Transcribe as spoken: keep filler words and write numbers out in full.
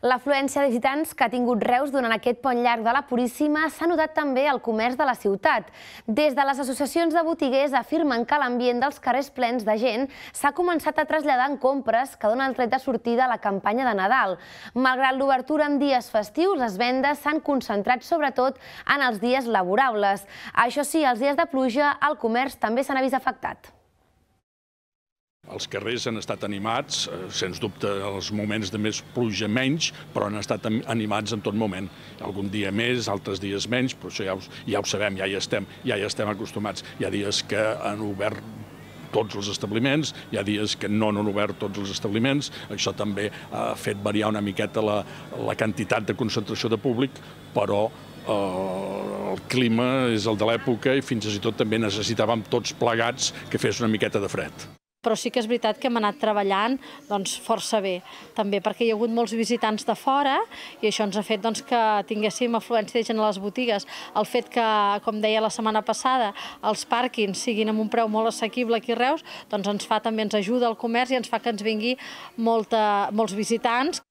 L'afluència de visitants que ha tingut Reus durant aquest pont llarg de la Puríssima s'ha notat també al comerç de la ciutat. Des de les associacions de botiguers afirmen que l'ambient dels carrers plens de gent s'ha començat a traslladar en compres que donen el tret de sortida a la campanya de Nadal. Malgrat l'obertura en dies festius, les vendes s'han concentrat sobretot en els dies laborables. Això sí, els dies de pluja, el comerç també se n'ha vist afectat. Els carrers han estat animats, sens dubte els moments de més pluja menys, però han estat animats en tot moment. Algun dia més, altres dies menys, però això ja ho, ja ho sabem, ja hi estem, ja hi estem acostumats. Hi ha dies que han obert tots els establiments, hi ha dies que no han obert tots els establiments. Això també ha fet variar una miqueta la, la quantitat de concentració de públic, però eh, el clima és el de l'època i fins i tot també necessitàvem tots plegats que fes una miqueta de fred. Però sí que és veritat que hem anat treballant doncs, força bé, també perquè hi ha hagut molts visitants de fora i això ens ha fet doncs, que tinguéssim afluència de gent a les botigues. El fet que, com deia la setmana passada, els pàrquings siguin amb un preu molt assequible aquí a Reus, doncs ens fa també ens ajuda al comerç i ens fa que ens vingui molta, molts visitants.